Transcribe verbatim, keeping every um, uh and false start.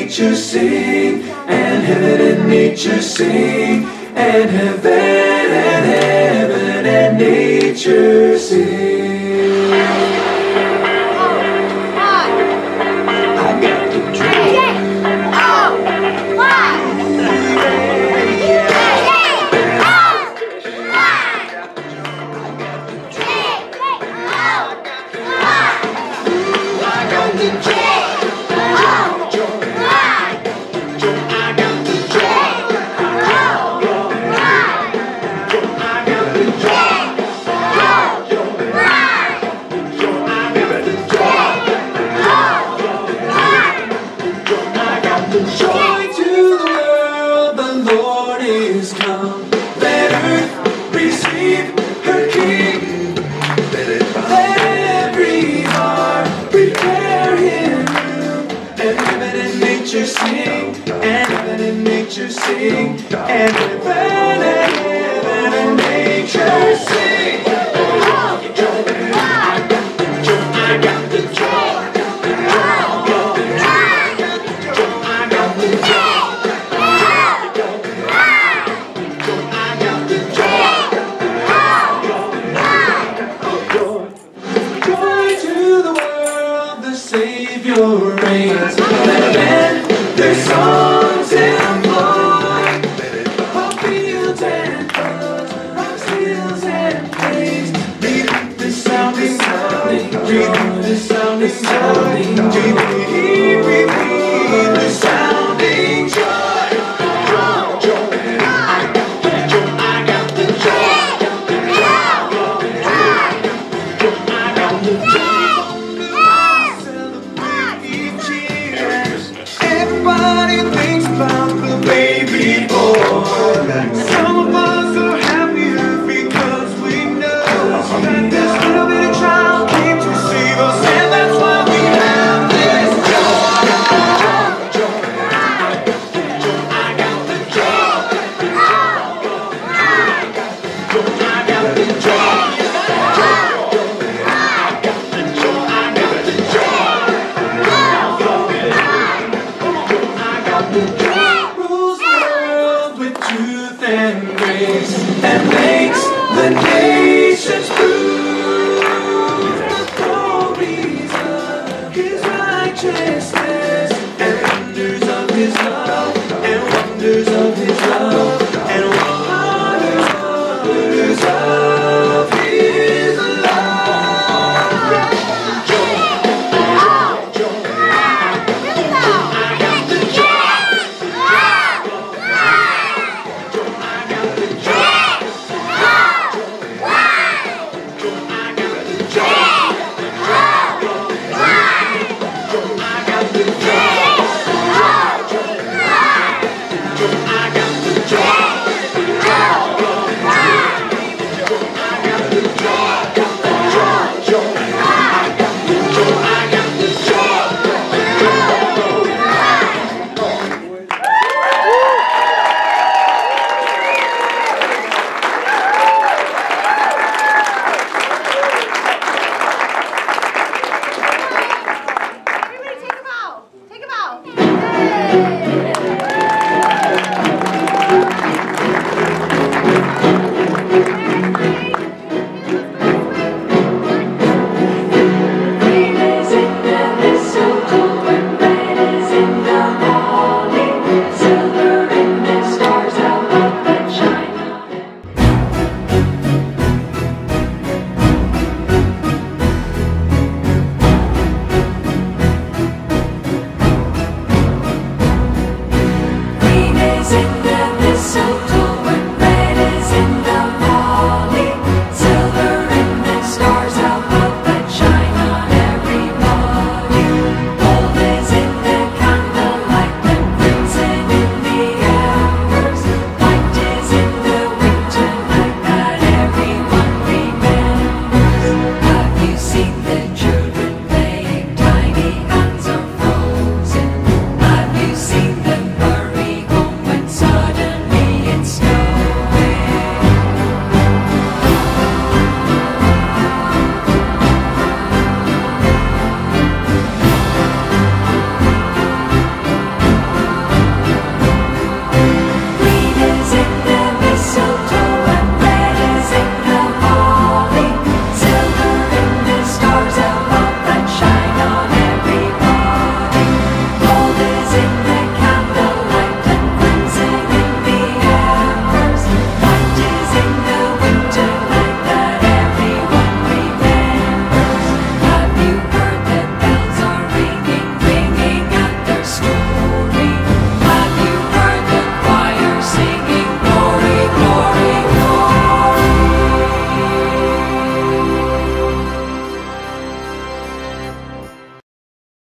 nature sing, and heaven and nature sing, and heaven and heaven and nature sing. I got the dream. Joy to the world, the Lord is come. Let earth receive her King. Let every heart prepare him room. And heaven and nature sing, and heaven and nature sing, and heaven and heaven and nature sing. I got the joy. Savior reigns. Let men their songs employ, of fields and floods, of hills and plains. Read the sounding, sounding, read the sounding, sounding, read, read, read the sounding joy. Joy, I got the joy, I got the joy. I got the joy. Everybody thinks about the baby boy. Some of us are happier because we know that this little bitty child came to save us, and that's why we have this joy. I got the joy. I got the joy. I got the joy. Rules the world with truth and grace, and makes the nations prove the glories of his righteousness, and wonders of his love, and wonders of his love, and wonders, wonders of his love. So